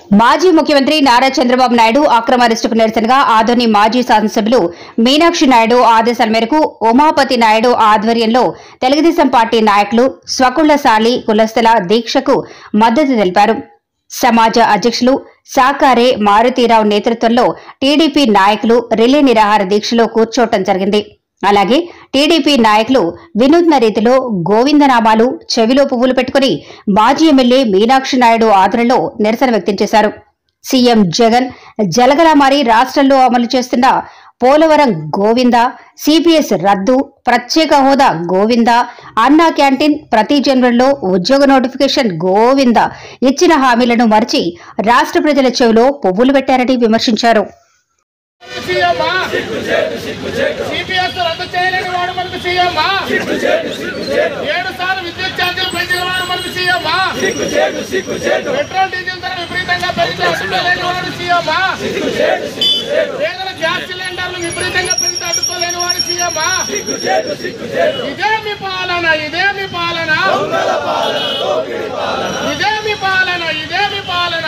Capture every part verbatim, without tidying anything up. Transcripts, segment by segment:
మాజీ ముఖ్యమంత్రి నారా చంద్రబాబు నాయుడు అక్రమ అరెస్టుకు నిరసనగా ఆదోని మాజీ శాసనసభ్యులు మీనాక్షి నాయుడు ఆదేశాల మేరకు ఉమాపతి నాయుడు ఆధ్వర్యంలో తెలుగుదేశం పార్టీ నాయకులు స్వకుళ్లశాలి కులస్తుల దీక్షకు మద్దతు తెలిపారు. సమాజ అధ్యక్షులు సాకారే మారుతీరావు నేతృత్వంలో టీడీపీ నాయకులు రిలే నిరాహార దీక్షలో కూర్చోవటం జరిగింది. అలాగే టీడీపీ నాయకులు వినూత్న రీతిలో గోవిందనామాలు చెవిలో పువ్వులు పెట్టుకుని మాజీ ఎమ్మెల్యే మీనాక్షి నాయుడు ఆధ్వర్యంలో నిరసన వ్యక్తం చేశారు. సీఎం జగన్ జలగలా మారి రాష్ట్రంలో అమలు చేస్తున్న పోలవరం గోవింద, సిపిఎస్ రద్దు, ప్రత్యేక హోదా గోవింద, అన్నా క్యాంటీన్, ప్రతి జనవరిలో ఉద్యోగ నోటిఫికేషన్ గోవింద ఇచ్చిన హామీలను మరిచి రాష్ట్ర ప్రజల చెవిలో పువ్వులు పెట్టారని విమర్శించారు. సిపిఎస్ రద్దు చేయలేని వాడు మనకు సీఎం. ఏడు సార్లు విద్యుత్ ఛార్జీలు పెంచిన వాడు మనకు సీఎం. పెట్రోల్ డీజిల్ ధర విపరీతంగా పెరిగితే అడ్డుకోలేని వాడు సీఎం. పేదల గ్యాస్ సిలిండర్లు విపరీతంగా పెరిగితే అడ్డుకోలేని వాడు సీఎం. ఇదే మీ పాలన, ఇదే మీ పాలన, ఇదే మీ పాలన, ఇదే మీ పాలన.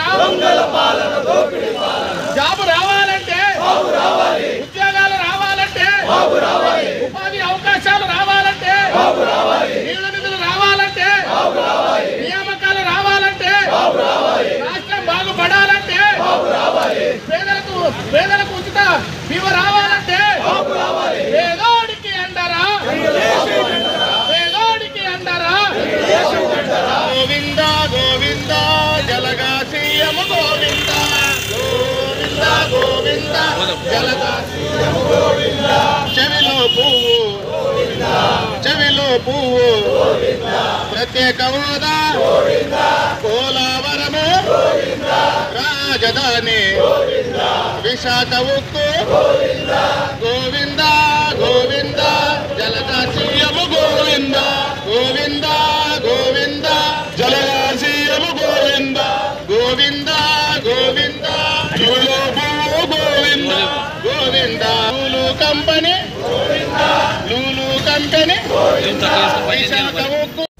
జాబు రావాలంటే, ఉద్యోగాలు రావాలంటే, ఉపాధి అవకాశాలు రావాలంటే, నీళ్ల నిధులు రావాలంటే, నియామకాలు రావాలంటే, రాష్ట్రం బాగుపడాలంటే, పేదలకు పేదలకు ఉచిత బీమా రావాలంటే, పేదోడికి అండరా, పేదోడికి అండరా. గోవింద గోవింద జలగా సీఎం గోవింద, గోవింద గోవింద జలగా సీఎం గోవింద. చెవిలో పువ్వు, చెవిలో పువ్వు, ప్రత్యేక హోదా, పోలవరము, రాజధాని, విశాఖ ఉక్కు, గోవింద గోవింద జలగా సీఎం గోవింద, గోవింద గోవింద జలగా సీఎం గోవింద, గోవింద గోవింద చెవిలో పువ్వు గోవింద, గోవింద. లూలు కంపెనీ, లూలు కంపెనీ, విశాఖ ఉక్కు.